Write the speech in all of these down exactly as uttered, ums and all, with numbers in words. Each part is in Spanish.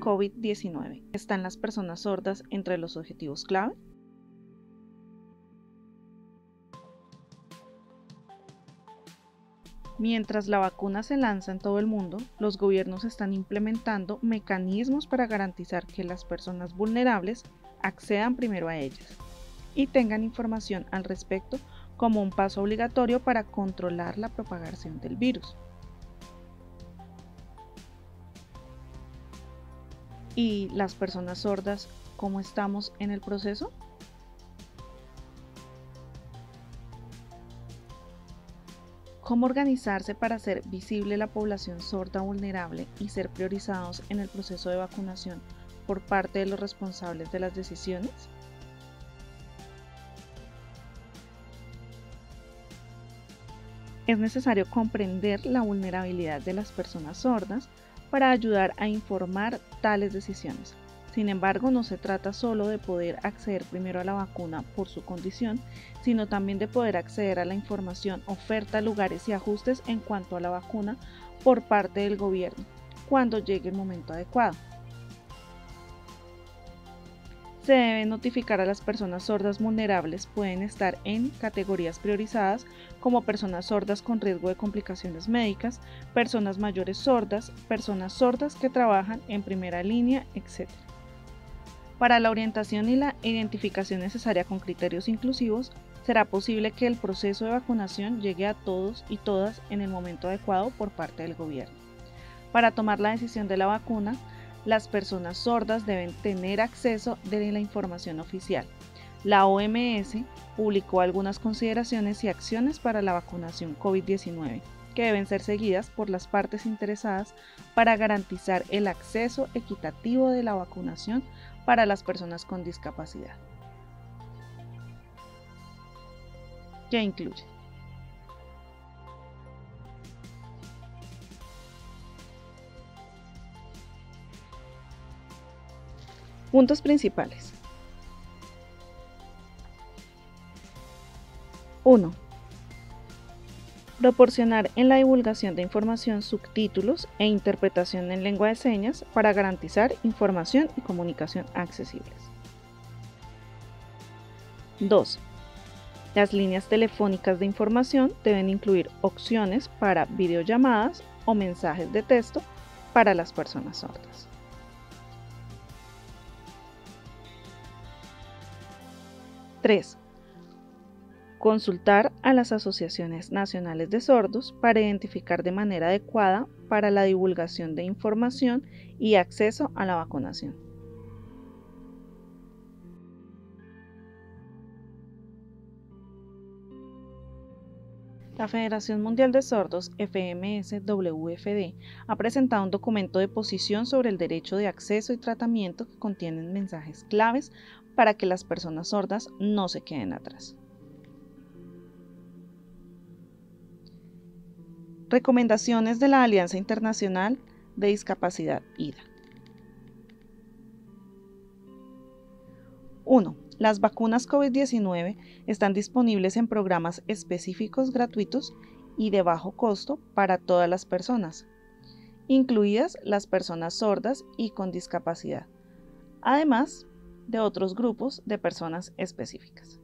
COVID diecinueve. ¿Están las personas sordas entre los objetivos clave? Mientras la vacuna se lanza en todo el mundo, los gobiernos están implementando mecanismos para garantizar que las personas vulnerables accedan primero a ellas y tengan información al respecto como un paso obligatorio para controlar la propagación del virus. ¿Y las personas sordas, cómo estamos en el proceso? ¿Cómo organizarse para hacer visible la población sorda vulnerable y ser priorizados en el proceso de vacunación por parte de los responsables de las decisiones? Es necesario comprender la vulnerabilidad de las personas sordas para ayudar a informar tales decisiones. Sin embargo, no se trata solo de poder acceder primero a la vacuna por su condición, sino también de poder acceder a la información, oferta, lugares y ajustes en cuanto a la vacuna por parte del gobierno, cuando llegue el momento adecuado. Se debe notificar a las personas sordas vulnerables, pueden estar en categorías priorizadas como personas sordas con riesgo de complicaciones médicas, personas mayores sordas, personas sordas que trabajan en primera línea, etcétera. Para la orientación y la identificación necesaria con criterios inclusivos, será posible que el proceso de vacunación llegue a todos y todas en el momento adecuado por parte del gobierno. Para tomar la decisión de la vacuna, las personas sordas deben tener acceso de la información oficial. La O M S publicó algunas consideraciones y acciones para la vacunación COVID diecinueve, que deben ser seguidas por las partes interesadas para garantizar el acceso equitativo de la vacunación para las personas con discapacidad. ¿Qué incluye? Puntos principales. uno. Proporcionar en la divulgación de información subtítulos e interpretación en lengua de señas para garantizar información y comunicación accesibles. dos. Las líneas telefónicas de información deben incluir opciones para videollamadas o mensajes de texto para las personas sordas. tres. Consultar a las asociaciones nacionales de sordos para identificar de manera adecuada para la divulgación de información y acceso a la vacunación. La Federación Mundial de Sordos, F M S W F D, ha presentado un documento de posición sobre el derecho de acceso y tratamiento que contiene mensajes claves para que las personas sordas no se queden atrás. Recomendaciones de la Alianza Internacional de Discapacidad I D A. uno. Las vacunas COVID diecinueve están disponibles en programas específicos gratuitos y de bajo costo para todas las personas, incluidas las personas sordas y con discapacidad, además de otros grupos de personas específicas.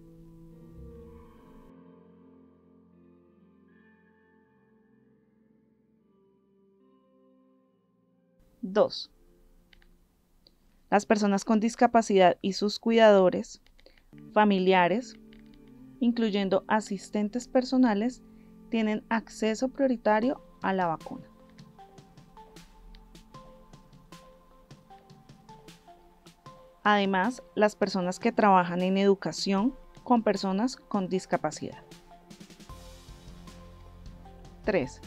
dos. Las personas con discapacidad y sus cuidadores, familiares, incluyendo asistentes personales, tienen acceso prioritario a la vacuna. Además, las personas que trabajan en educación con personas con discapacidad. tres.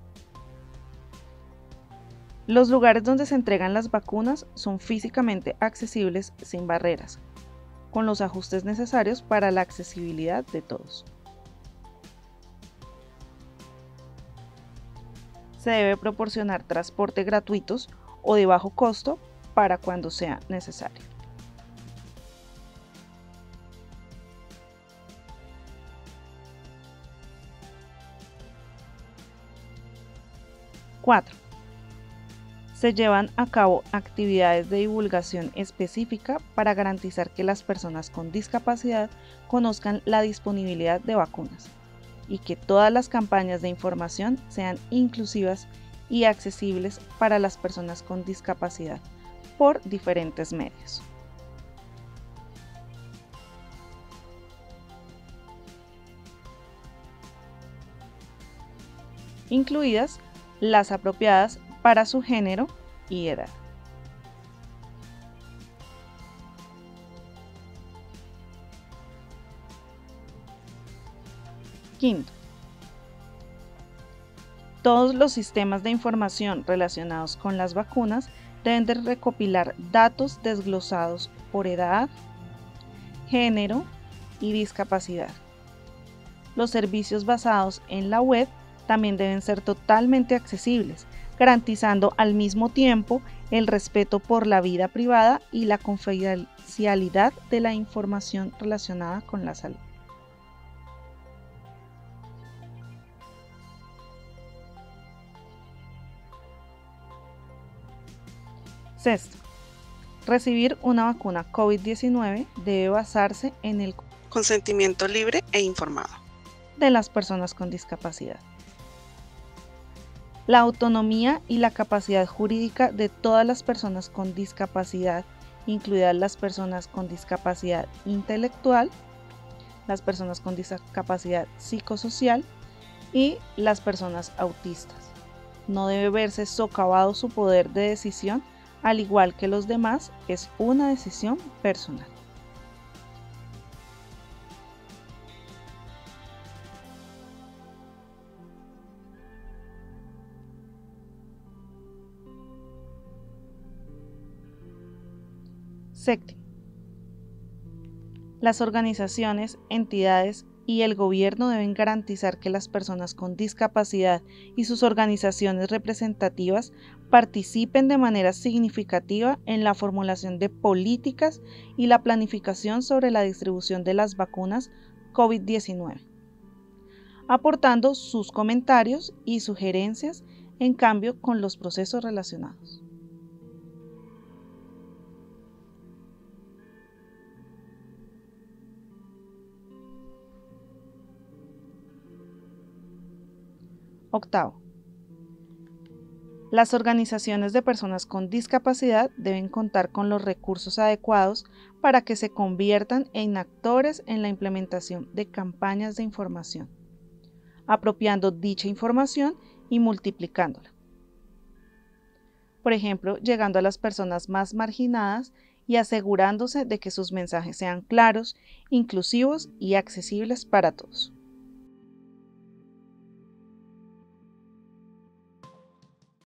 Los lugares donde se entregan las vacunas son físicamente accesibles sin barreras, con los ajustes necesarios para la accesibilidad de todos. Se debe proporcionar transporte gratuitos o de bajo costo para cuando sea necesario. cuatro. Se llevan a cabo actividades de divulgación específica para garantizar que las personas con discapacidad conozcan la disponibilidad de vacunas y que todas las campañas de información sean inclusivas y accesibles para las personas con discapacidad por diferentes medios. Incluidas las apropiadas para su género y edad. Quinto, todos los sistemas de información relacionados con las vacunas deben de recopilar datos desglosados por edad, género y discapacidad. Los servicios basados en la web también deben ser totalmente accesibles, garantizando al mismo tiempo el respeto por la vida privada y la confidencialidad de la información relacionada con la salud. Sexto, recibir una vacuna COVID diecinueve debe basarse en el consentimiento libre e informado de las personas con discapacidad. La autonomía y la capacidad jurídica de todas las personas con discapacidad, incluidas las personas con discapacidad intelectual, las personas con discapacidad psicosocial y las personas autistas. No debe verse socavado su poder de decisión, al igual que los demás, es una decisión personal. Séptimo, las organizaciones, entidades y el gobierno deben garantizar que las personas con discapacidad y sus organizaciones representativas participen de manera significativa en la formulación de políticas y la planificación sobre la distribución de las vacunas COVID diecinueve, aportando sus comentarios y sugerencias en cambio con los procesos relacionados. Octavo, las organizaciones de personas con discapacidad deben contar con los recursos adecuados para que se conviertan en actores en la implementación de campañas de información, apropiando dicha información y multiplicándola. Por ejemplo, llegando a las personas más marginadas y asegurándose de que sus mensajes sean claros, inclusivos y accesibles para todos.